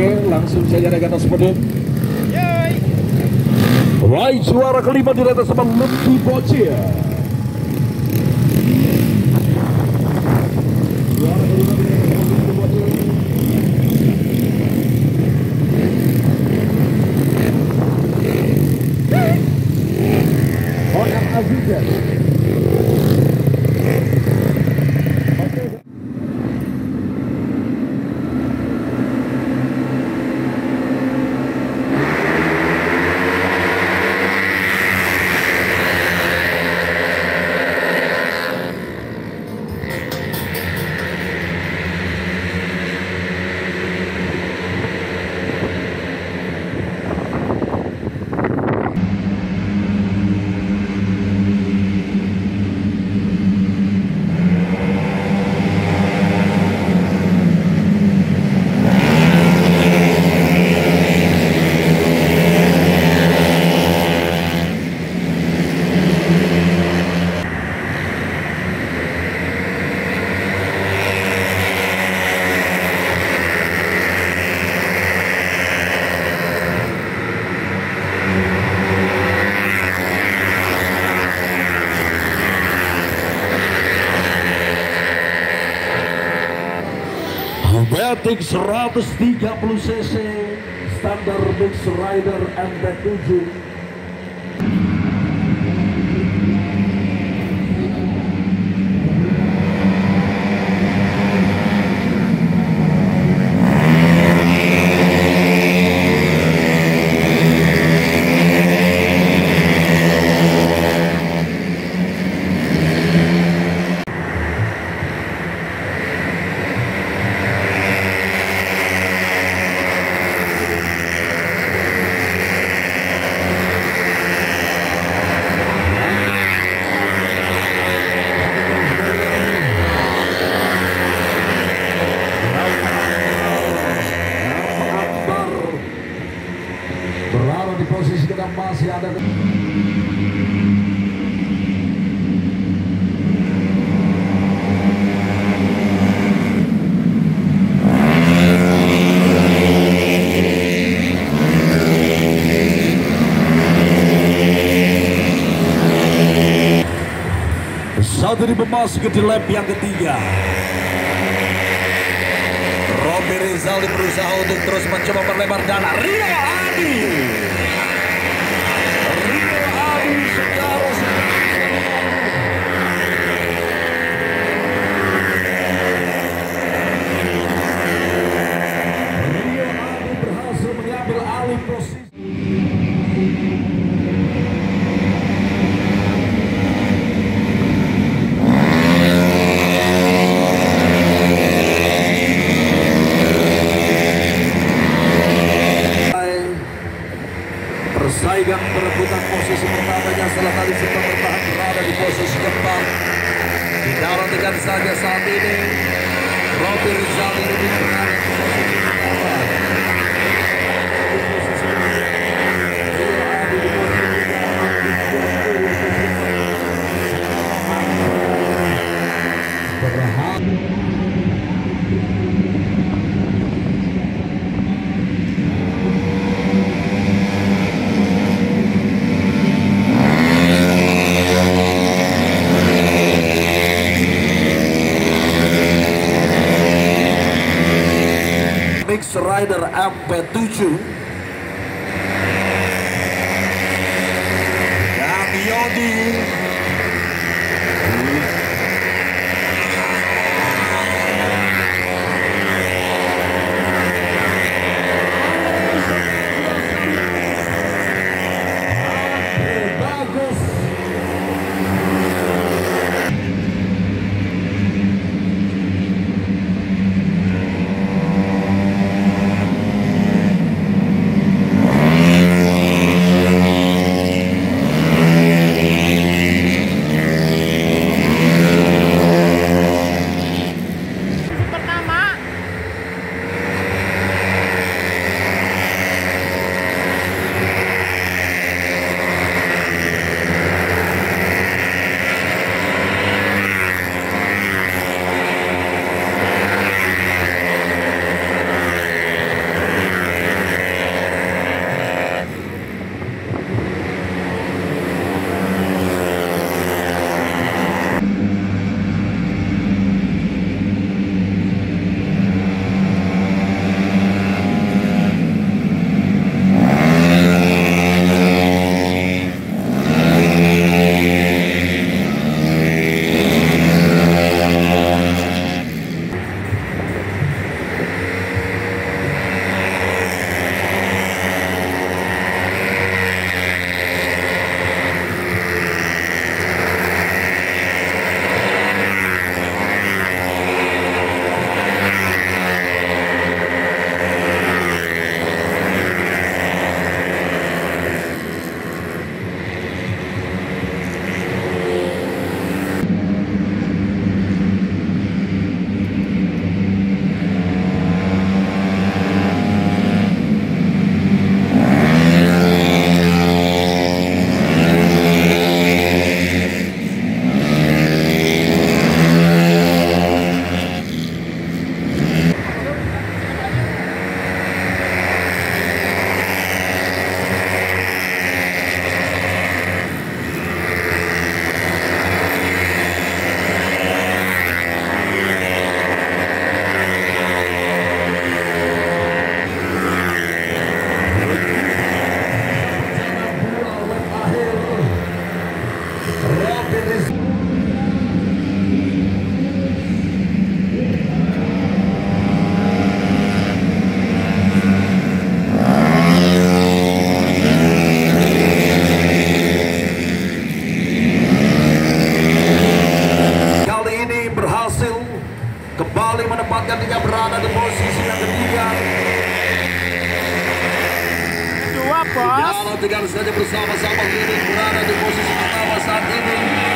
Oke, langsung saja naik atas podium. Raih juara kelima di atas sama Lutfi Bocil. Juara kelima di atas sama Lutfi Bocil. Honor Azizan. Matic 130 cc standar Mix Rider MP7. Berada di posisi kita masih ada. Saat ini memasuki di lap yang ketiga. Robi Rizaldi berusaha untuk terus mencoba perlebar dana. Rio Adi secara Rio Adi berhasil mengambil alih posisi. Persaingan perebutan posisi pertamanya setelah tadi sempat bertahan berada di posisi keempat. Didarat dengan saja saat ini Robi Rizaldi lebih berada di posisi pertama. Mix Rider MP7 dan Yodi bagus. kembali menempatkan dia berada di posisi yang ketiga. Dua, bos. Jalan dengan saja bersama-sama Lidik berada di posisi pertama saat ini.